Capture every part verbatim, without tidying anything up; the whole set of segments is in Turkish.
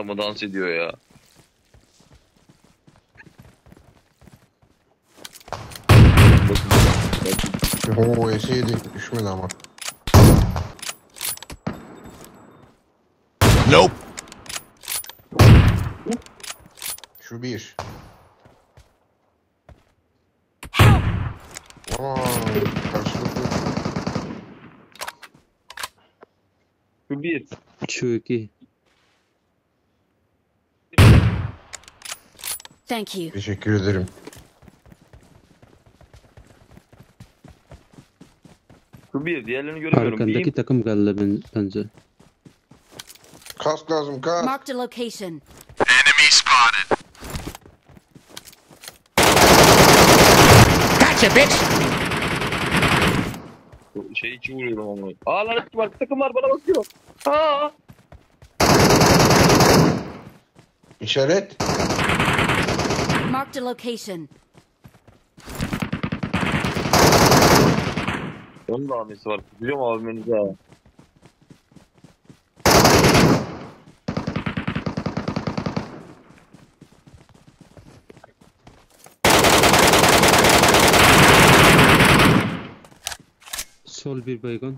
adama dans ediyor ya. Oo S yedi düşmedi ama. Nope. Şu bir. Help! Aa, karşılıklı. Şu bir. Şu iki. Thank you. Teşekkür ederim. Şu bir. Diğerlerini göremiyorum. Arkandaki Bir. takım geldi ben, bence. Kask lazım kask. Marked a location. Enemy spotted. Gotcha, bitch. Şey içi vuruyorum ama. Aa lan var. Takım var bana bakıyor. Aa. İşaret. Marked a location. Onun da hamlesi var. Biliyorum abimeniz ha. Sol bir baygın.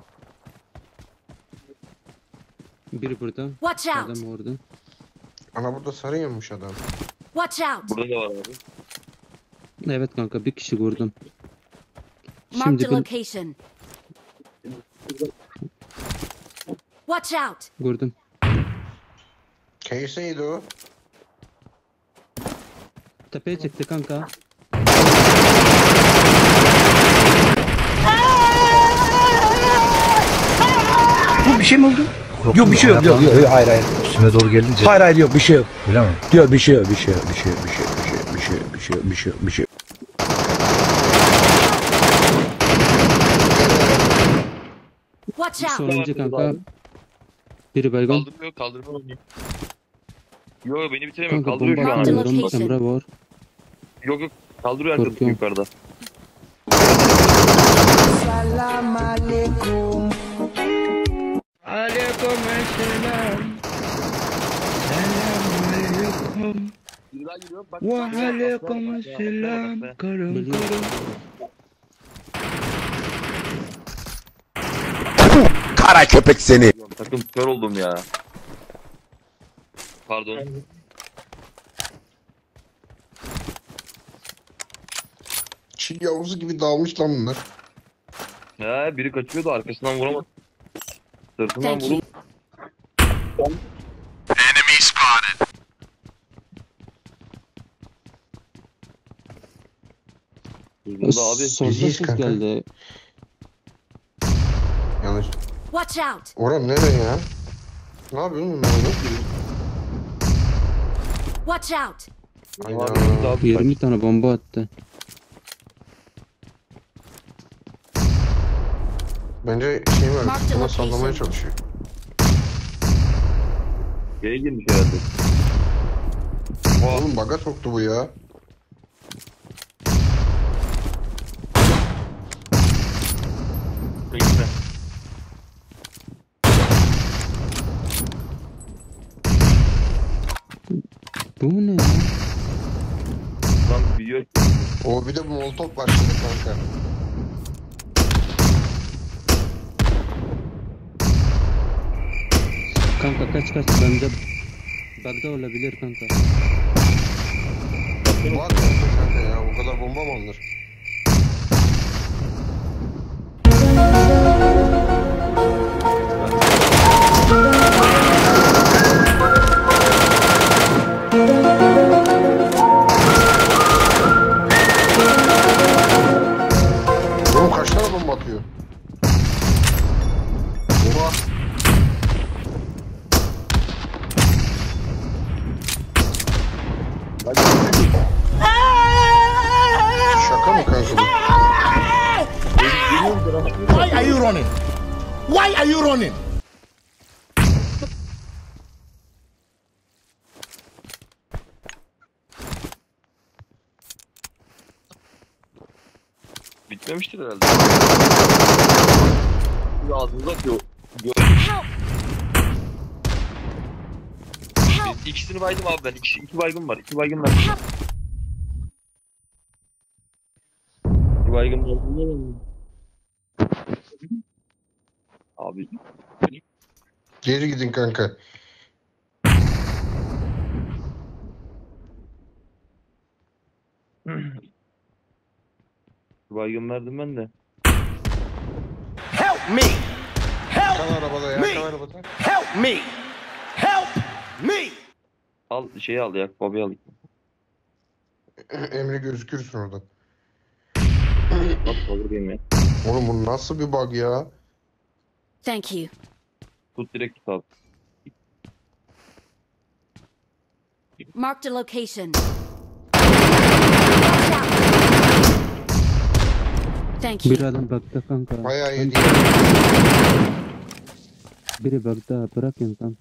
Biri burada. Watch out! Adam orada. Ana burada sarıyormuş adam. Watch out! Burada da var abi. Evet kanka bir kişi vurdum. Marked Şimdi a ben location. Watch out! vurdum. Case'iydi o. Tepeye çıktı kanka. Bu bir şey mi oldu? Yok bir şey yok. Yok, yok, yok hayır hayır. Üstüme doğru gelince. Hayır hayır yok bir şey yok. Öyle mi? Yok bir şey yok bir şey yok bir şey yok bir şey yok bir şey yok bir şey yok bir şey yok bir şey yok. Watch out! Sonuncu kanka. Biri baygın. Kaldırmıyor. Kaldırmıyor oynuyor. Yo yo beni bitiremiyor. Kanka Kaldırıyor bomba şu an. Marked a atıyorum. location. Emre var. Yok yok. Kaldırıyor arkadaşı Korkuyorum. yukarıda. Biri daha geliyor. Bak, bak, bak, bak, bak. Biliyorum. Kara köpek seni. Takım kör oldum ya. Pardon. Çil yavrusu gibi dağılmış lan bunlar. He biri kaçıyordu arkasından vuramadı. Sırtından Thank you. vurup. Enemy spotted. Burada abi. Solda Biziyiz ses kanka. geldi. Yanlış. Watch out! Orhan nereye ya? Ne yapıyorsun ben orada? Watch out! Hayda. Abi, yirmi tane bomba attı. Bence şey var. Mark the Buna location. sallamaya çalışıyor. G'ye girmiş herhalde. Oğlum baga soktu bu ya. Bekle. Bu ne ya? Lan büyüyor. O bir de bu molotof var şimdi kanka. Kanka kaç kaç bence bug'da olabilir kanka. Var ya kanka ya o kadar bomba mı alınır? Oğlum kaç tane bomba atıyor? Oha. Şaka mı kanka bu? Why are you running? Why are you running? Bitmemiştir herhalde. Bir ağzınıza atıyor. Gör. Help! Help! ikisini baydım abi ben. İki, iki baygın var. İki baygın var. İki baygın var. Abi. Geri gidin kanka. İki baygın verdim ben de. Help me! Help Kal arabada ya, me! kal arabada. Help me! Help me! Al şeyi al ya. Babayı al. Emre gözükürsün oradan. Bak olur benim ya. Oğlum bu nasıl bir bug ya? Thank you. Tut direkt tut abi. Marked a location. Watch out. Thank Bir you. adam bakta kanka. Bayağı iyi Kanka, değil. Biri bakta bırakın kanka.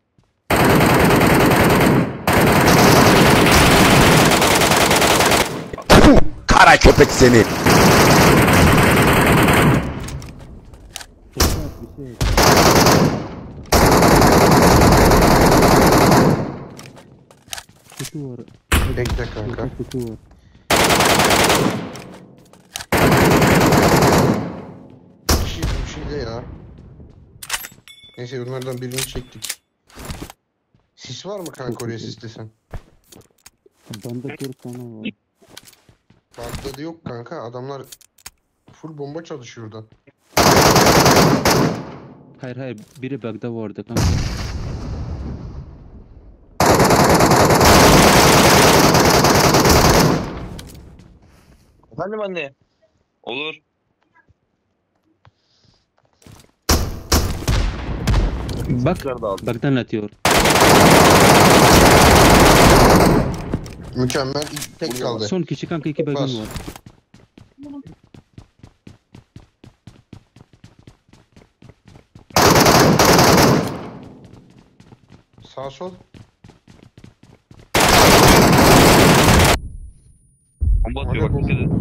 Kara köpek seni. Çok rahat bir şey yok. Kutu var. Bekle kanka. Kutu, kutu var. Bir şey, bir şey de ya. Neyse bunlardan birini çektik. Sis var mı kanka oraya sis desen? Bende dört tane var. Bug'da da yok kanka. Adamlar full bomba çalışıyor orada. Hayır hayır biri bagda vardı kanka. Efendim anne. Olur. Bak Dışarıda aldım. bagdan atıyor. Mükemmel. İlk tek kaldı. Son kişi kanka iki Bas. bagın var. Sağ sol. Bomba atıyor bak. Dikkat et.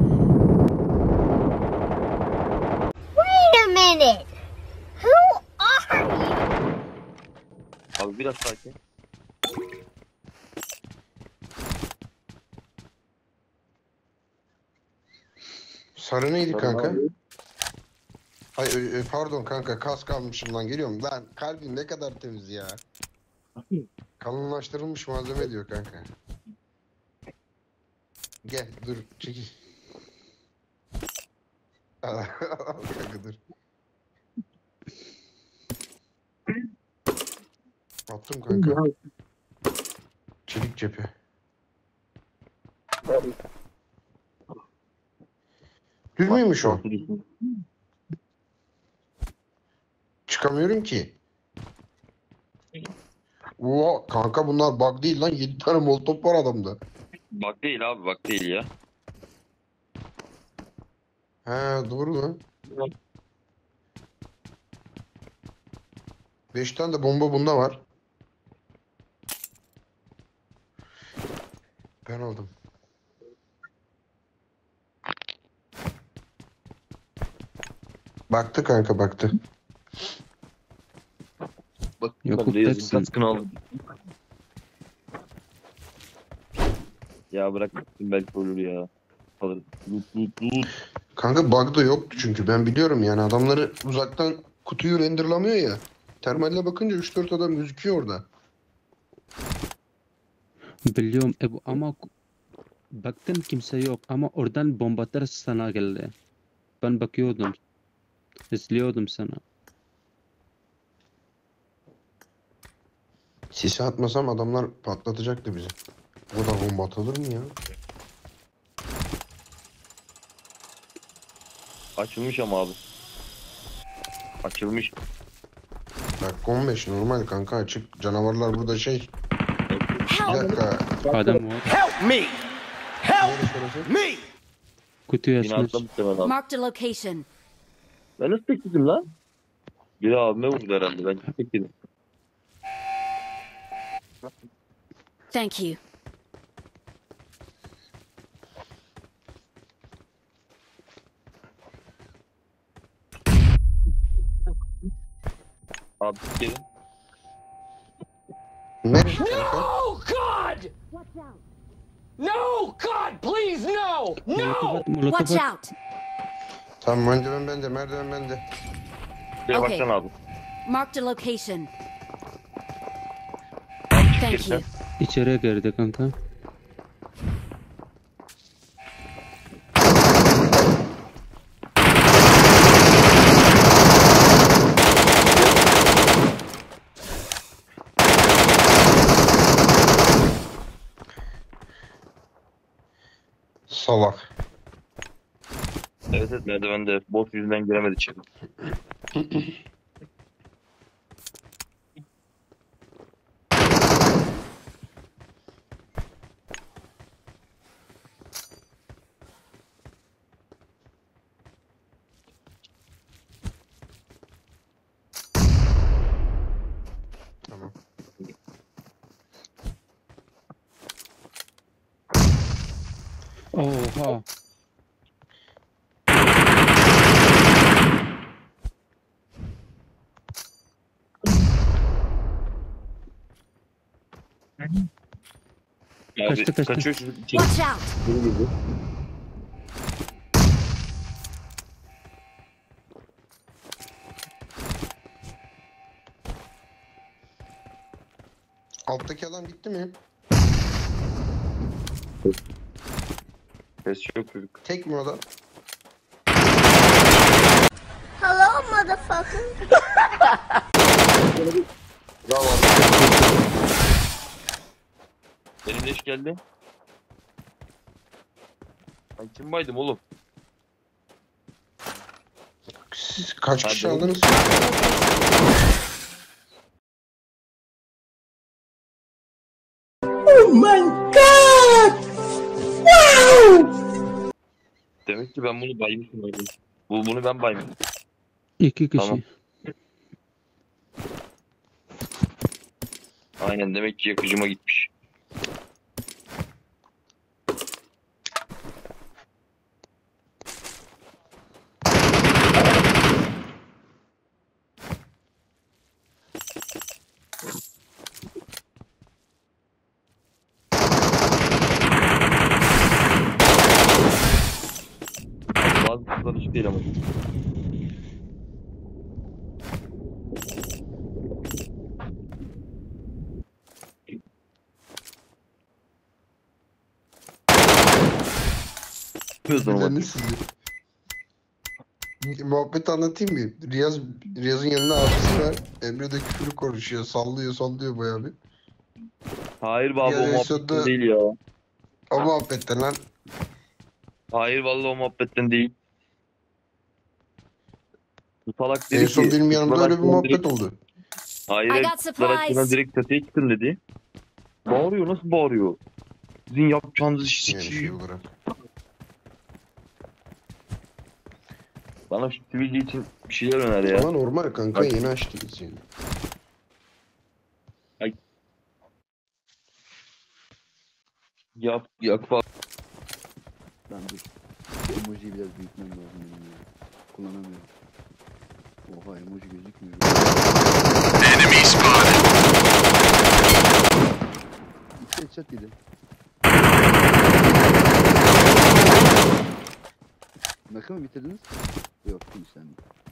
Wait a minute. Who are you? Abi biraz sakin. Sarı neydi kanka? Ay ö- ö, pardon kanka kask almışım lan geliyorum. Lan kalbin ne kadar temiz ya. Kalınlaştırılmış malzeme diyor kanka. Gel dur çekil. Kanka dur. Attım kanka. Çelik cephe. Düz müymüş o? Çıkamıyorum ki. Oha kanka bunlar bug değil lan. yedi tane molotof var adamda. Bak değil abi bak değil ya. He doğru lan. beş tane de bomba bunda var. Ben aldım. Baktı kanka baktı. Bak Yok, ben de yazın teksin. kaskını aldım. Ya bırak belki olur ya. Alır. Lut lut lut. Kanka bug da yoktu çünkü ben biliyorum yani adamları uzaktan kutuyu renderlamıyor ya. Termalle bakınca üç dört adam gözüküyor orada. Biliyorum e, bu- ama baktım kimse yok ama oradan bombalar sana geldi. Ben bakıyordum. İzliyordum sana. Sisi atmasam adamlar patlatacaktı bizi. O da bomba atılır mı ya? Açılmış ama abi. Açılmış. Dakika on beş normal kanka açık. Canavarlar burada şey. Bir Help! dakika. Adam var. Help me! Help Neresi orası? me! Kutuyu Yine açmış. atlamış hemen abi. Marked a location. Ben nasıl tekledim lan? Bir abime vurdu herhalde. Ben tekledim. Thank you. Abi gelin. Neresi kanka? No! God, please, no! Molotof No! at, molotof Watch at. out! Tamam merdiven bende, merdiven bende. Bir Okay. baksana abi. Marked a location. Çık Thank gerisi. you. İçeriye girdi kanka. Salak. Evet evet merdivende. Bot yüzünden giremedi içeri. Tamam. Oha. Abi, Kaçtı, kaçtı. Kaçıyor çocuk içeri. Watch out! Geri girdi. Alttaki adam gitti mi? Ses yok çocuk. Tek mi o da? Hello, motherfucker. Bravo abi. Benim leş geldi. Ben kim baydım oğlum? Siz kaç kişi Hadi. aldınız? Oh my God! Wow! Demek ki ben bunu baymışım öyle. Bu bunu ben baymışım. İki kişi. Tamam. Aynen demek ki yakıcıma gitmiş. Bazı kızlar hiç değil ama. Birbirlerini sizi. Muhabbet anlatayım mı? Riyaz, Riyaz'ın yanında abisi var. Emre de küfürü konuşuyor. Sallıyor sallıyor bayağı bir. Hayır baba Ya o en muhabbetten sonunda- değil ya. O muhabbetten lan. Hayır vallahi o muhabbetten değil. Bu salak dedi En son ki, benim yanımda kızlar öyle bir açmadan muhabbet direkt- oldu. Hayır, I hayır, got kızlar açmadan supplies. direkt çatıya çıkın dedi. Bağırıyor, nasıl bağırıyor? Sizin yapacağınız işi Yani şey sikiyim. olarak. Bana şu Twitch için bir şeyler öner ya. Ama normal kanka, Bak. yeni açtınız yani. Yap, yak bak. Ben dur. Şu emojiyi biraz büyütmem lazım benim ya. Kullanamıyorum. Oha emoji gözükmüyor. Enemy spotted. İki headshot yedi. Nakı mı bitirdiniz? Yok değil sen.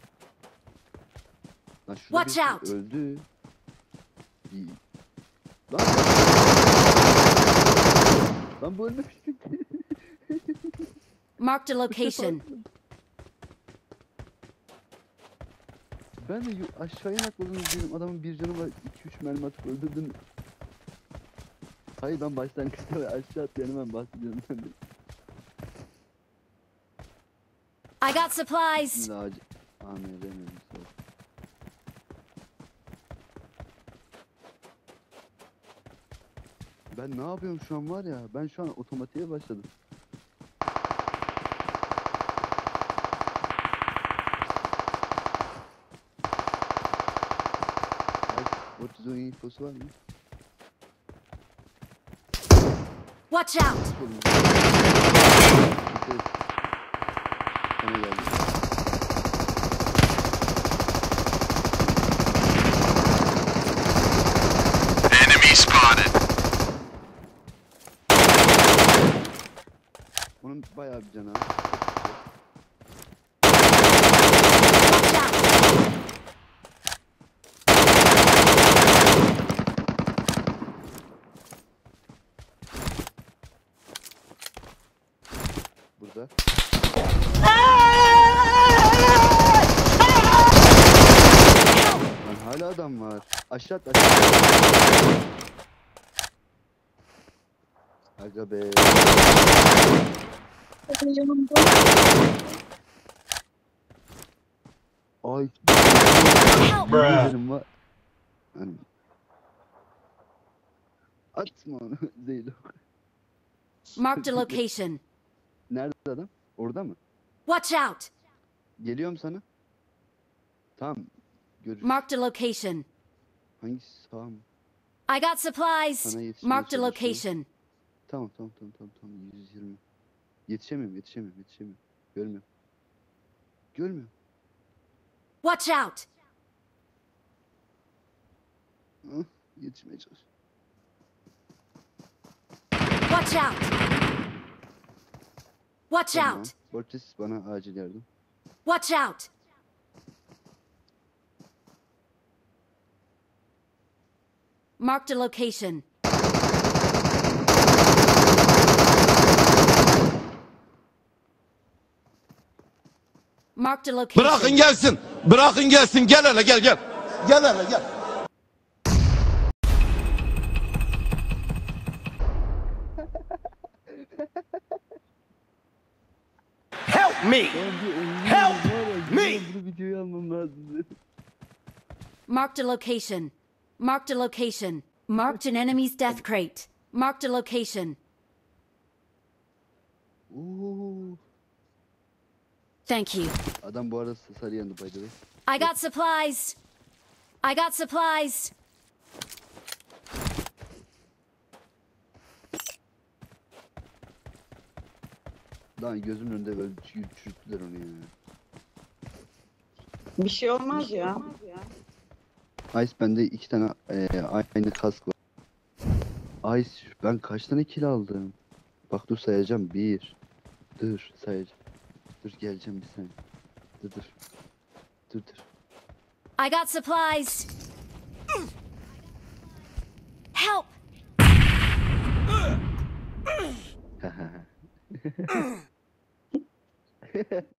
Lan şurada Watch birisi out. öldü. İyi. Lan. Lan bu ölmemiştik. Marked a location. Ben de yu- aşağıya nakladım diyorum, adamın bir canı var, iki üç mermi atıp öldürdüm. Hayır ben başlangıçta ve aşağı atlayanı ben bahsediyorum ben de. I got supplies. Şimdi acı... Amin edemiyorum sağ ol. Ben ne yapıyorum şu an var ya, ben şu an otomatiğe başladım. Ortizon infosu var mı? Watch out! Oğlum. Dikkat et. Sana geldi. Enemy spotted. Bunun bayağı bir canı. Watch out! Burada. Lan hala adam var. Aşağı at, aşağı at. Aga be. Ay. Yerim var. Hani. Atma onu Zeylo. Marked a location. Nerede adam? Orada mı? Watch out! Geliyorum sana. Tamam. Görüş. Marked a location. Hangisi sağ mı? I got supplies. Sana yetişmeye Marked a çalışıyorum. location. Tamam tamam tamam tamam tamam yüz yirmi. Yetişemiyorum yetişemiyorum yetişemiyorum. Görmüyorum. Görmüyorum. Watch out! Ah, yetişmeye çalış. Watch out! Watch Tamam. out! Bortis bana acil yardım. Watch out! Marked a location. Marked a location. Bırakın gelsin. Bırakın gelsin. Gel hele gel gel. Gel hele gel. Help me. Help me. Bu videoyu almam lazım. Marked a location. Marked a location. Marked an enemy's death crate. Marked a location. Oo. Thank you. Adam bu arada sarı yandı by the way. I got supplies. I got supplies. Lan gözümün önünde böyle çürü- çürüttüler onu ya. Bir şey olmaz ya. Ice bende iki tane e, aynı kask var. Ice ben kaç tane kill aldım? Bak dur sayacağım. Bir. Dur sayacağım. Dur geleceğim bir saniye. Dur dur. Dur dur. I got supplies. Help!